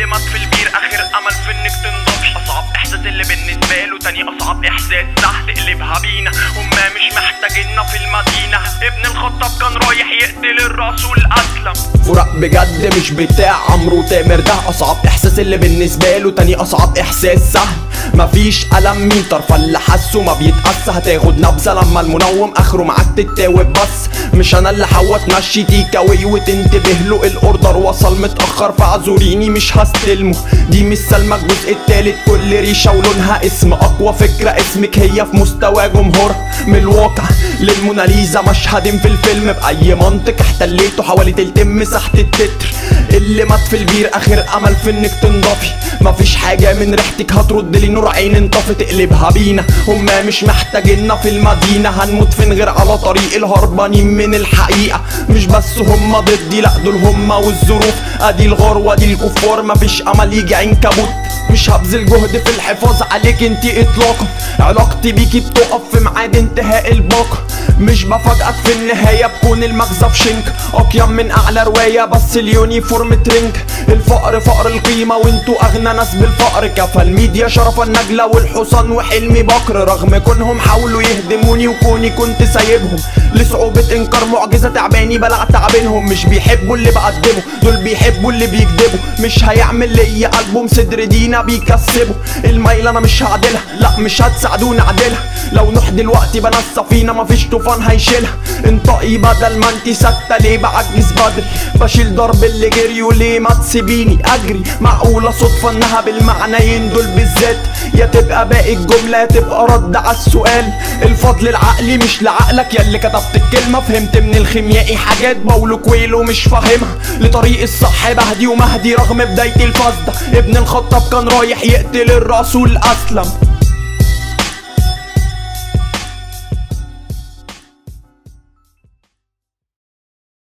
اللي مات في البير اخر امل في انك تنضبي. اصعب احساس اللي بالنسبه له تاني اصعب احساس صح تقلبها بينا. هما مش محتاجيننا في المدينه. ابن الخطاب كان رايح يقتل الرسول اسلم. فراق بجد مش بتاع عمرو تامر، ده اصعب احساس اللي بالنسبه له تاني اصعب احساس سهل. مفيش ألم مين طرف اللي حاسه ما بيتقاس. هتاخد نبذة لما المنوم اخره معاك تتاوب، بس مش انا اللي حاوة تمشي تيكاوي وتنتبه له. الاوردر وصل متأخر فاعذريني مش هستلمه. دي مش سلمى الجزء التالت كل ريشة ولونها اسم. اقوى فكرة اسمك هي في مستوى جمهورها. من الواقع للموناليزا مشهد في الفيلم بأي منطق احتليته حوالي تلتين مساحة التتر. اللي مات في البير اخر امل في انك تنضفي. مفيش حاجة من ريحتك هترد لي نور عين انطفي تقلبها بينا. هما مش محتاجيننا في المدينة. هنموت فين غير على طريق الهربانين من الحقيقة. مش بس هما ضدي لا دول هما والظروف. ادي الغار وادي الكفار مفيش امل يجي عنكبوت. مش هبذل جهد في الحفاظ عليك انتي اطلاقا. علاقتي بيكي بتقف في ميعاد انتهاء الباقة. مش بفاجئك في النهاية بكون المغزى في شنك. اقيم من اعلى رواية بس اليونيفورم ترنج. الفقر فقر القيمة وانتوا اغنى ناس بالفقر. كفى الميديا شرف النجلة والحصان وحلمي بكر. رغم كونهم حاولوا يهدموني وكوني كنت سايبهم لصعوبة انكار معجزة تعباني بلع تعبينهم. مش بيحبوا اللي بقدمه دول بيحبوا اللي بيكدبوا. مش هيعمل ليا ألبوم صدر دينا بيكسبه. الميل انا مش هعدلها لا مش هتساعدوني اعدلها. لو نوح دلوقتي بنا السفينة مفيش طوفان هيشيلها. انطقي بدل ما انتي ساكتة ليه بعجز بدري. بشيل ضرب اللي جري وليه ما تسيبيني اجري. معقولة صدفة انها بالمعنيين دول بالذات. يا تبقى باقي الجملة يا تبقى رد على السؤال. الفضل العقلي مش لعقلك. ياللي كتبت الكلمة فهمت من الخيميائي حاجات باولو كويلو مش فاهمها. لطريق الصح بهدي ومهدي رغم بداية الفاسدة. ابن الخطاب كان رايح يقتل الرسول اسلم.